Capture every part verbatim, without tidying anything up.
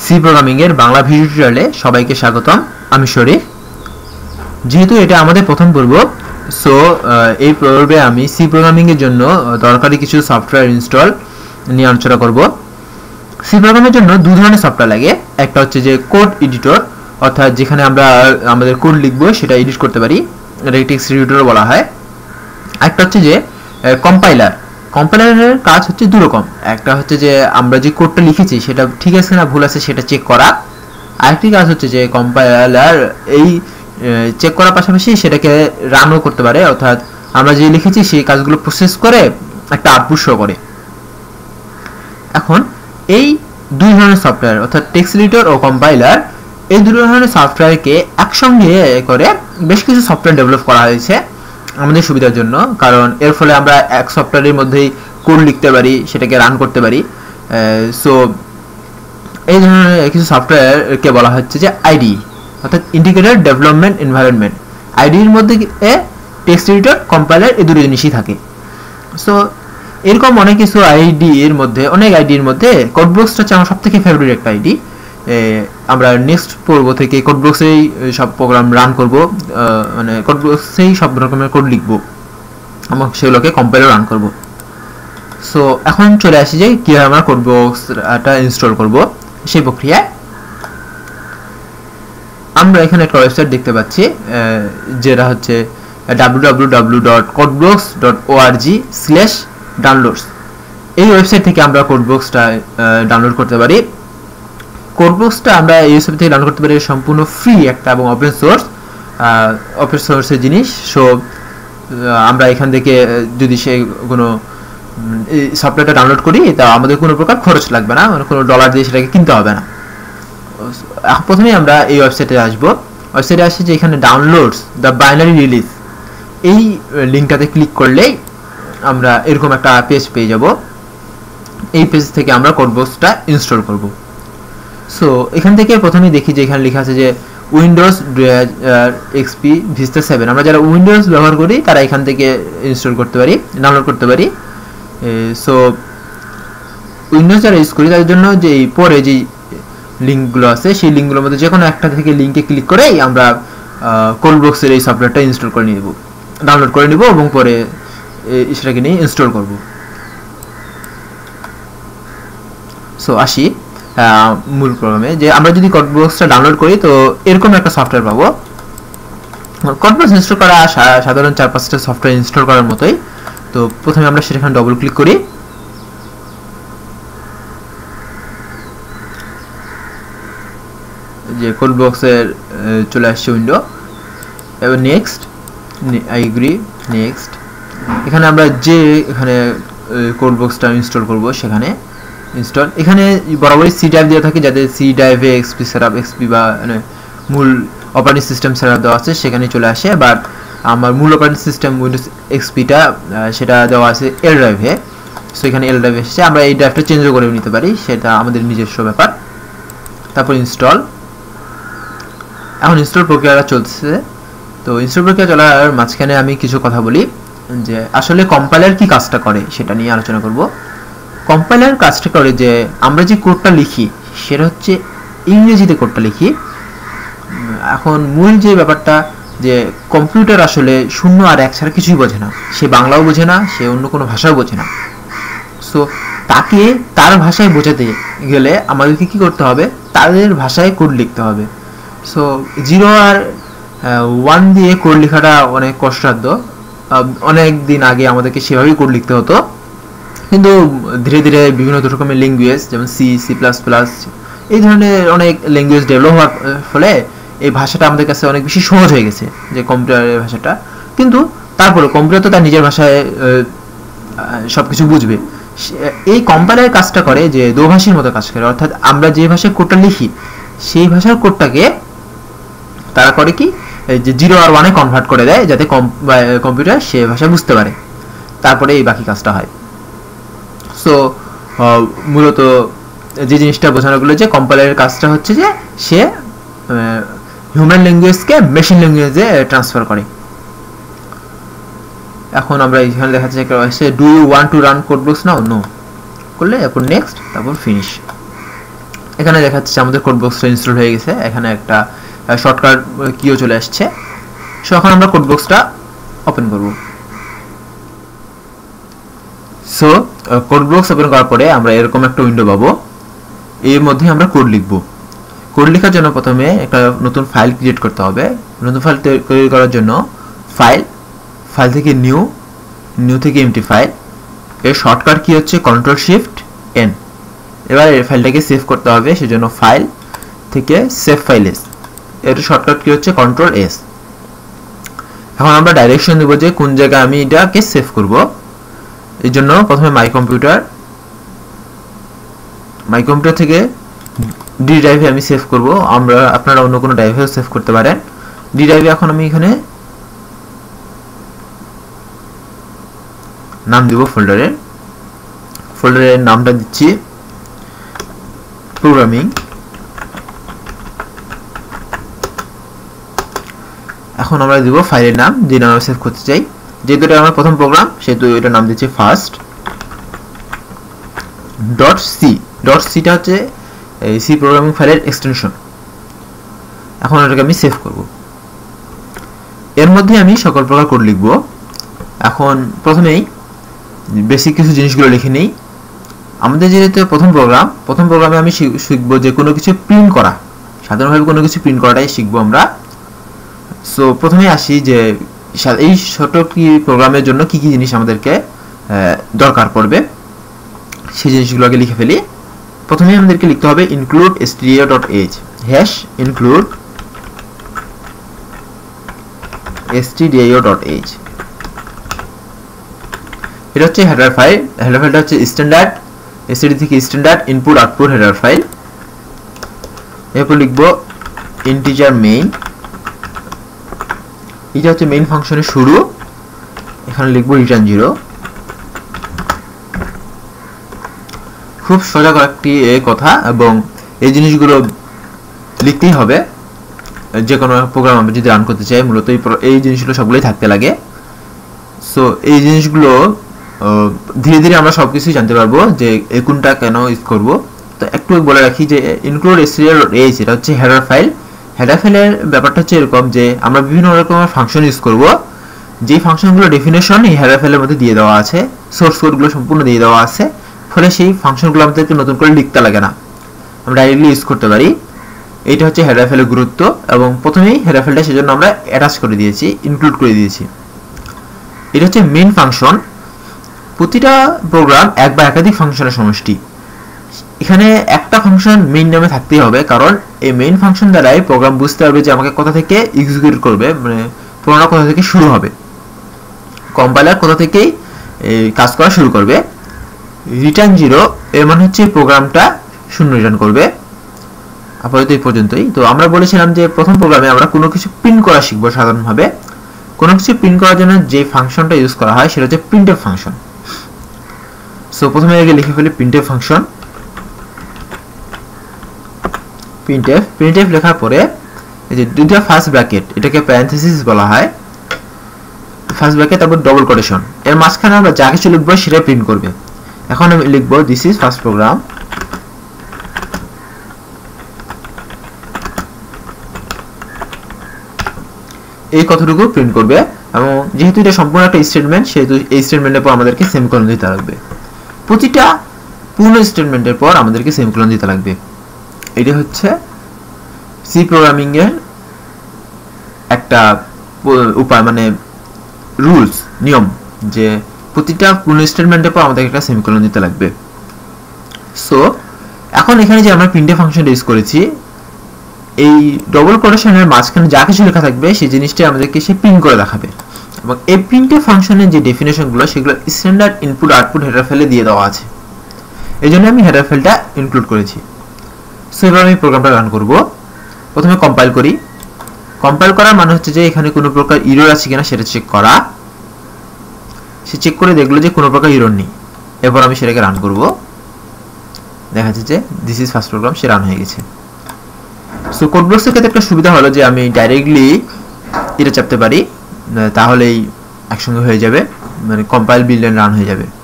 C programming এর Bangla video টিউটোরিয়ালে সবাইকে স্বাগতম। আমি শরীফ। যেহেতু এটা আমাদের প্রথম পর্ব, সো এই পর্বে আমি সি প্রোগ্রামিং এর জন্য দরকারি কিছু সফটওয়্যার ইনস্টল নিয়ে আলোচনা করব। সি প্রোগ্রামের জন্য দুই ধরনের সফটওয়্যার লাগে। একটা হচ্ছে যে কোড এডিটর, অর্থাৎ যেখানে আমরা আমাদের কোড লিখব সেটা এডিট করতে পারি, এটা টেক্সট এডিটর বলা হয়। একটা হচ্ছে যে কম্পাইলার। কম্পাইলারের কাজ হচ্ছে দুই রকম। একটা হচ্ছে যে আমরা যে কোডটা লিখেছি সেটা ঠিক আছে না ভুল আছে সেটা চেক করা। আরেকটি কাজ হচ্ছে যে কম্পাইলার এই চেক করার পাশাপাশি সেটাকে রানও করতে পারে, অর্থাৎ আমরা যে লিখেছি সেই কাজগুলো প্রসেস করে একটা আউটপুট শো করে। এখন এই দুই ধরনের সফটওয়্যার অর্থাৎ টেক্সট এডিটর ও কম্পাইলার, এই দুই ধরনের সফটওয়্যারকে একসঙ্গে করে বেশ কিছু সফটওয়্যার ডেভেলপ করা হয়েছে আমাদের সুবিধার জন্য। কারণ এর ফলে আমরা এক সফটওয়্যারের মধ্যেই কোড লিখতে পারি, সেটাকে রান করতে পারি। সো এই ধরনের কিছু সফটওয়্যারকে বলা হচ্ছে যে আইডি, অর্থাৎ ইন্টিগ্রেটেড ডেভেলপমেন্ট এনভায়রনমেন্ট। আইডির মধ্যে টেক্সট এডিটর, কম্পাইলার এই দুটো জিনিসই থাকে। সো এরকম অনেক কিছু আইডির মধ্যে অনেক আইডির মধ্যে কোডবক্সটা হচ্ছে আমার সবথেকে ফেভারিট একটা আইডি। আমরা নেক্সট পর্ব থেকে কোডবক্সেই সব প্রোগ্রাম রান করব, মানে কোডবক্সেই সব রকমের কোড লিখব এবং সেগুলোকে কম্পাইলার রান করব। সো এখন চলে আসি যে কীভাবে আমরা কোডবক্সটা ইনস্টল করব সেই প্রক্রিয়ায়। আমরা এখানে একটা ওয়েবসাইট দেখতে পাচ্ছি যেটা হচ্ছে W W W dot codeblocks dot O R G slash downloads. এই ওয়েবসাইট থেকে আমরা কোডবক্সটা ডাউনলোড করতে পারি। কোডবক্সটা আমরা এই ওয়েবসাইট থেকে ডাউনলোড করতে পারি, সম্পূর্ণ ফ্রি একটা এবং ওপেন সোর্স ওপেন সোর্সের জিনিস। সো আমরা এখান থেকে যদি সে কোনো সফটওয়্যারটা ডাউনলোড করি তা আমাদের কোনো প্রকার খরচ লাগবে না, মানে কোনো ডলার দিয়ে সেটাকে কিনতে হবে না। প্রথমেই আমরা এই ওয়েবসাইটে আসবো। ওয়েবসাইটে আসি যে এখানে ডাউনলোডস দ্য বাইনারি রিলিজ, এই লিঙ্কটাতে ক্লিক করলেই আমরা এরকম একটা পেজ পেয়ে যাব। এই পেজ থেকে আমরা কোডবক্সটা ইনস্টল করব। সো এখান থেকে প্রথমেই দেখি যে এখানে লেখা আছে যে উইন্ডোজ এক্সপি ভিস্তা সেভেন। আমরা যারা উইন্ডোজ ব্যবহার করি তারা এখান থেকে ইনস্টল করতে পারি, ডাউনলোড করতে পারি। সো উইন্ডোজ যারা ইউজ করি তাদের জন্য যে পরে যে লিঙ্কগুলো আছে সেই লিঙ্কগুলোর মধ্যে যে কোনো একটা থেকে লিঙ্কে ক্লিক করেই আমরা কোডবক্সের এই সফটওয়্যারটা ইনস্টল করে নিব, ডাউনলোড করে নিব এবং পরে সেটাকে নিয়ে ইনস্টল করব। সো আসি মূল প্রোগ্রামে, যে আমরা যদি কোডবক্সটা ডাউনলোড করি তো এরকম একটা সফটওয়্যার পাবো। কোডবক্স ইনস্টল করা সাধারণ চার পাঁচটা সফটওয়্যার ইনস্টল করার মতোই। তো প্রথমে আমরা সেখানে ডবল ক্লিক করি। যে কোডবক্সের চলে আসছে উইন্ডো, এবার নেক্সট, আই এগ্রি, নেক্সট। এখানে আমরা যে এখানে কোডবক্সটা ইনস্টল করব সেখানে ইনস্টল, এখানে বরাবরই সি ড্রাইভ দেওয়া থাকে, যাতে সি ড্রাইভে এক্সপি সেটআপ এক্সপি বা মানে মূল অপারেটিং সিস্টেম সেটআপ দেওয়া আছে সেখানে চলে আসে। বাট আমার মূল অপারেটিং সিস্টেম উইন্ডোজ এক্সপিটা সেটা দেওয়া আছে এল ড্রাইভে। সো এখানে এল ড্রাইভে এসেছে, আমরা এই ড্রাইভটা চেঞ্জও করে নিতে পারি, সেটা আমাদের নিজস্ব ব্যাপার। তারপর ইনস্টল, এখন ইনস্টল প্রক্রিয়াটা চলছে। তো ইনস্টল প্রক্রিয়া চলার মাঝখানে আমি কিছু কথা বলি যে আসলে কম্পাইলার কি কাজটা করে সেটা নিয়ে আলোচনা করব। কম্পাইলার কাজটা করে যে আমরা যে কোডটা লিখি সেটা হচ্ছে ইংরেজিতে কোডটা লিখি। এখন মূল যে ব্যাপারটা যে কম্পিউটার আসলে শূন্য আর এক ছাড়া কিছুই বোঝে না, সে বাংলাও বোঝে না, সে অন্য কোনো ভাষাও বোঝে না। সো তাকে তার ভাষায় বোঝাতে গেলে আমাদেরকে কি করতে হবে, তাদের ভাষায় কোড লিখতে হবে। সো জিরো আর ওয়ান দিয়ে কোড লেখাটা অনেক কষ্টসাধ্য। অনেক দিন আগে আমাদেরকে সেভাবেই কোড লিখতে হতো, কিন্তু ধীরে ধীরে বিভিন্ন রকমের ল্যাঙ্গুয়েজ যেমন সি, সি প্লাস প্লাস এই ধরনের অনেক ল্যাঙ্গুয়েজ ডেভেলপ হওয়ার ফলে এই ভাষাটা আমাদের কাছে অনেক বেশি সহজ হয়ে গেছে, যে কম্পিউটারের ভাষাটা। কিন্তু তারপরে কম্পিউটার তো তার নিজের ভাষায় সব কিছু বুঝবে। এই কম্পাইলার কাজটা করে যে দোভাষীর মতো কাজ করে, অর্থাৎ আমরা যে ভাষায় কোডটা লিখি সেই ভাষার কোডটাকে তারা করে কি যে জিরো আর ওয়ানে কনভার্ট করে দেয়, যাতে কম্পিউটার সে ভাষা বুঝতে পারে। তারপরে এই বাকি কাজটা হয়। সো মূলত যে জিনিসটা বোঝানো গেলো যে কম্পাইলারের কাজটা হচ্ছে যে সে হিউম্যান ল্যাঙ্গুয়েজকে মেশিন ল্যাঙ্গুয়েজে ট্রান্সফার করে। এখন আমরা এখানে দেখা যাচ্ছে do you want to run Codeblocks now, no করলে, তারপর নেক্সট, তারপর ফিনিশ। এখানে দেখা যাচ্ছে আমাদের কোড বক্সটা ইনস্টল হয়ে গেছে, এখানে একটা শর্টকাট কিও চলে আসছে। সো এখন আমরা কোড বক্সটা ওপেন করব। সো কোড বক্স ওপেন করার পরে আমরা এরকম একটা উইন্ডো পাবো, এর মধ্যে আমরা কোড লিখব। কোড লেখার জন্য প্রথমে একটা নতুন ফাইল ক্রিয়েট করতে হবে। নতুন ফাইল তৈরি করার জন্য ফাইল, ফাইল থেকে নিউ, নিউ থেকে এমটি ফাইল, এর শর্টকাট কি হচ্ছে কন্ট্রোল শিফট এন। এবার এই ফাইলটাকে সেভ করতে হবে, সেজন্য ফাইল থেকে সেভ ফাইল এস, এর শর্টকাট কি হচ্ছে কন্ট্রোল এস। এখন আমরা ডাইরেকশন দেব যে কোন জায়গায় আমি এটাকে সেভ করব। এই জন্য প্রথমে মাই কম্পিউটার, মাই কম্পিউটার থেকে ডি ড্রাইভে আমি সেভ করব। আমরা আপনারা অন্য কোনো ড্রাইভেও সেভ করতে পারেন। ডি ড্রাইভে এখন আমি এখানে নাম দিব ফোল্ডারের, ফোল্ডারের নামটা দিচ্ছি প্রোগ্রামিং। এখন আমরা দিব ফাইলের নাম, যে নামে সেভ করতে চাই। যেহেতু এটা আমার প্রথম প্রোগ্রাম সেহেতু এটা নাম দিচ্ছি ফার্স্ট ডট সি। ডট সিটা হচ্ছে এই সি প্রোগ্রামিং ফাইলের এক্সটেনশন। এখন এটাকে আমি সেভ করব। এর মধ্যে আমি সকল প্রকার কোড লিখব। এখন প্রথমেই বেসিক কিছু জিনিসগুলো লিখে নেই। আমাদের যেহেতু প্রথম প্রোগ্রাম, প্রথম প্রোগ্রামে আমি শিখব যে কোনো কিছু প্রিন্ট করা, সাধারণভাবে কোনো কিছু প্রিন্ট করাটাই শিখবো আমরা। সো প্রথমে আসি যে এই ছোট কি প্রোগ্রামের জন্য কি কি জিনিস আমাদেরকে দরকার পড়বে, সেই জিনিসগুলোকে লিখে ফেলি। প্রথমে আমাদেরকে লিখতে হবে include stdio.h, hash include stdio.h। এটা হচ্ছে হেডার ফাইল। হেডার ফাইলটা হচ্ছে স্ট্যান্ডার্ড, std থেকে standard input output header file. এরপর লিখব ইন্টিজার মেইন, এটা হচ্ছে মেইন ফাংশনের শুরু। এখানে লিখব রিটার্ন জিরো। খুব সোজা কয়েকটি কথা, এবং এই জিনিসগুলো লিখতেই হবে যে কোনো প্রোগ্রাম আমরা যদি রান করতে চাই। মূলত এই জিনিসগুলো সবগুলোই থাকতে লাগে। সো এই জিনিসগুলো ধীরে ধীরে আমরা সব কিছুই জানতে পারবো যে এই কোনটা কেন ইউজ করবো। তো একটু বলে রাখি যে ইনক্লুড stdio.h এটা হচ্ছে হেডার ফাইল। হেডার ফাইলের ব্যাপারটা হচ্ছে এরকম যে আমরা বিভিন্ন রকমের ফাংশন ইউজ করব, যেই ফাংশনগুলো ডেফিনেশন এই হেডার ফাইলের মধ্যে দিয়ে দেওয়া আছে, সোর্স কোডগুলো সম্পূর্ণ দিয়ে দেওয়া আছে, ফলে সেই ফাংশনগুলো আমাদেরকে নতুন করে লিখতে লাগে না, আমরা ডাইরেক্টলি ইউজ করতে পারি। এইটা হচ্ছে হেডার ফাইলের গুরুত্ব, এবং প্রথমেই হেডার ফাইলটা সেজন্য আমরা অ্যাটাচ করে দিয়েছি, ইনক্লুড করে দিয়েছি। এটা হচ্ছে মেইন ফাংশন। প্রতিটা প্রোগ্রাম এক বা একাধিক ফাংশনের সমষ্টি। এখানে একটা ফাংশন মেইন নামে থাকতেই হবে, কারণ এই মেইন ফাংশন দ্বারাই প্রোগ্রাম বুঝতে পারবে যে আমাকে কোথা থেকে এক্সিকিউট করবে, মানে প্রোগ্রামটা কোথা থেকে শুরু হবে, কম্পাইলার কোথা থেকেই কাজ করা শুরু করবে। রিটার্ন জিরো এর মানে হচ্ছে প্রোগ্রামটা শূন্য রিটার্ন করবে। আপাতত এই পর্যন্তই। তো আমরা বলেছিলাম যে প্রথম প্রোগ্রামে আমরা কোনো কিছু প্রিন্ট করা শিখবো। সাধারণভাবে কোনো কিছু প্রিন্ট করার জন্য যে ফাংশনটা ইউজ করা হয় সেটা হচ্ছে প্রিন্টএফ ফাংশন। সো প্রথমে আগে লিখে ফেলি প্রিন্টএফ ফাংশন। প্রিন্টএফ প্রিন্টএফ লেখার পরে এই যে দুইটা ফার্স্ট ব্র্যাকেট, এটাকে প্যারেনথেসিস বলা হয়। ফার্স্ট ব্র্যাকেট তারপর ডবল কোটেশন, এর মাঝখানে আমরা যা কিছু লিখবো সেটা প্রিন্ট করবে। এখন আমি লিখব দিস ইজ ফার্স্ট প্রোগ্রাম। এই কথাটুকু প্রিন্ট করবে, এবং যেহেতু এটা সম্পূর্ণ একটা স্টেটমেন্ট সেহেতু এই স্টেটমেন্টের পর আমাদেরকে সেমিকোলন দিতে লাগবে। প্রতিটা পূর্ণ স্টেটমেন্টের পর আমাদেরকে সেমিকোলন দিতে লাগবে। এটা হচ্ছে সি প্রোগ্রামিং এর একটা উপায়, মানে রুলস, নিয়ম, যে প্রতিটা পূর্ণ স্টেটমেন্টের পর আমাদেরকে একটা সেমিকোলন দিতে লাগবে। সো এখন এখানে যে আমরা প্রিন্টএফ ফাংশনটা ইউজ করেছি, এই ডবল কোটেশনের মাঝখানে যা কিছু লেখা থাকবে সেই জিনিসটা আমাদেরকে সে প্রিন্ট করে দেখাবে, এবং এই প্রিন্টএফ ফাংশনের যে ডেফিনেশনগুলো সেগুলো স্ট্যান্ডার্ড ইনপুট আউটপুট হেডার ফাইলে দিয়ে দেওয়া আছে। এই জন্য আমি হেডার ফাইলটা ইনক্লুড করেছি। সো এবার আমি প্রোগ্রামটা রান করব। প্রথমে কম্পাইল করি। কম্পাইল করার মানে হচ্ছে যে এখানে কোনো প্রকার এরর আছে কিনা সেটা চেক করা। সে চেক করে দেখলো যে কোনো প্রকার এরর নেই। এরপর আমি সেটাকে রান করব। দেখা যাচ্ছে যে দিস ইজ ফার্স্ট প্রোগ্রাম, সে রান হয়ে গেছে। সো কোডব্লকসের ক্ষেত্রে একটা সুবিধা হলো যে আমি ডাইরেক্টলি এটা চাপতে পারি, তাহলেই একসঙ্গে হয়ে যাবে, মানে কম্পাইল বিল্ড এন্ড রান হয়ে যাবে।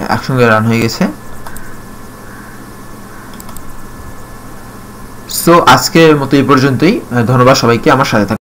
একসঙ্গে রান হয়ে গেছে। সো আজকের মতো এই পর্যন্তই। ধন্যবাদ সবাইকে আমার সাথে থাকার